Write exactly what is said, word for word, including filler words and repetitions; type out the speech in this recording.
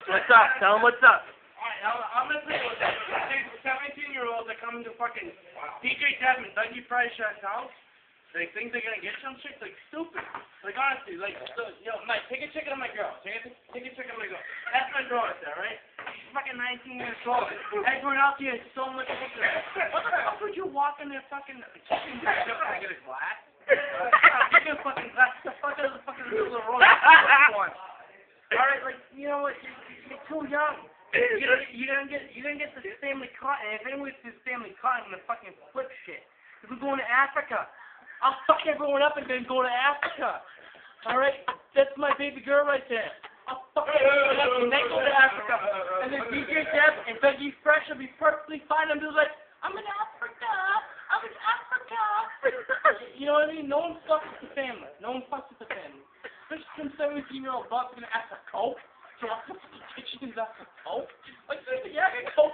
What's up? Tell him what's up. Alright, I'm, I'm gonna say with seventeen-year-olds that come to fucking D J Devin, Dougie Freisch's house. They think they're gonna get some shit, like stupid. Like honestly, like, so, yo, Mike, take a chicken on my girl. Take a, take a chicken on my girl. That's my girl right there, right? She's fucking nineteen years old. Everyone else here is so much bigger. What the fuck would you walk in there fucking chicken? Can I get a glass? Get a fucking glass. What the fuck is the fucking middle of the road? Alright, like, you know what? You're too young. You're gonna, you're gonna get, you're gonna get this family caught, and if anyone gets this family caught, I'm gonna fucking flip shit. If we're going to Africa, I'll fuck everyone up and then go to Africa. Alright? That's my baby girl right there. I'll fuck everyone up and then go to Africa. And then D J Dev and Dougie Fresh will be perfectly fine. I'm just like, I'm in Africa. I'm in Africa. You know what I mean? No one fucks with the family. No one fucks with the family. Especially some seventeen-year-old buck's gonna ask for coke. So I'll put the kitchen after coke. Like, yeah, I got coke.